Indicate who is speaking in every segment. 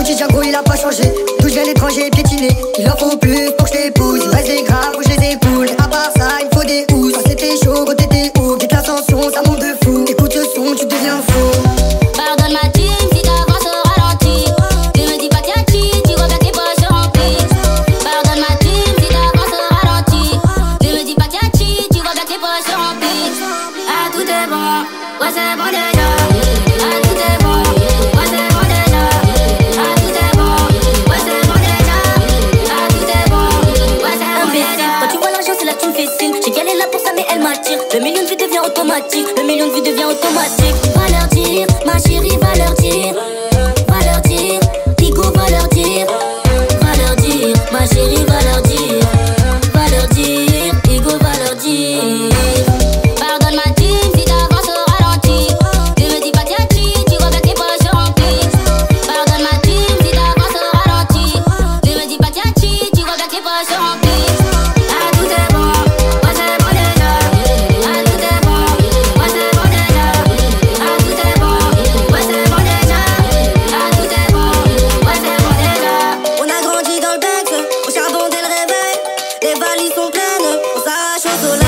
Speaker 1: quotidien gros il a pas changé. D'où je viens l'étranger piétiné. Il en faut plus pour que je t'épouse. Il reste des graves où je les écoule. À part ça il me faut des housses. Quand c'était chaud, quand t'étais haut. Vite l'ascension ça monte de fou. Écoute ce son tu deviens fou.
Speaker 2: Pardonne ma team si t'avances au ralenti. Tu me dis pas tiens tu regardes tes poches remplies. Pardonne ma team si t'avances au ralenti. Tu me dis pas tiens tu regardes tes poches remplies. Ah tout est bon, ouais c'est bon déjà. Ah tout est bon, ouais c'est bon déjà. Ah tout est bon, ouais c'est bon déjà. Ah tout est bon, ouais c'est bon déjà.
Speaker 3: Quand tu vois l'argent c'est là que tu me fais signe. J'ai qu'elle est là pour ça mais elle m'attire. Le million de vues devient automatique. Le million de vues devient automatique.
Speaker 2: Va leur dire, ma chérie va leur dire. Va leur dire, Tigo va leur dire. Va leur dire, ma chérie va leur dire. Va leur dire, Tigo va leur dire. Pardonne ma team si t'avances au ralenti. Tu me dis pas tiens tu regardes tes poches remplies. Pardonne ma team si t'avances au ralenti. Tu me dis pas tiens tu regardes tes poches remplies. Ah tout est bon, ouais c'est bon déjà. Ah tout est bon, ouais c'est bon déjà. Ah tout est bon, ouais c'est bon déjà. Ah tout est bon, ouais c'est bon déjà.
Speaker 1: On a grandi dans le bec, au charbon dès le réveil. Les valises sont pleines, on s'arrache au soleil.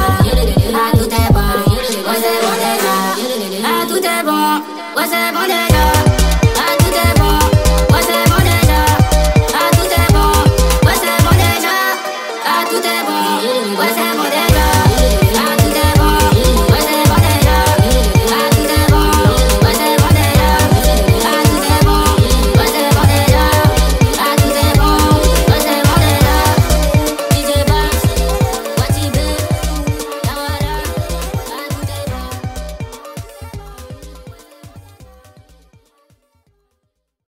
Speaker 2: Ah tout est bon, ouais c'est bon déjà.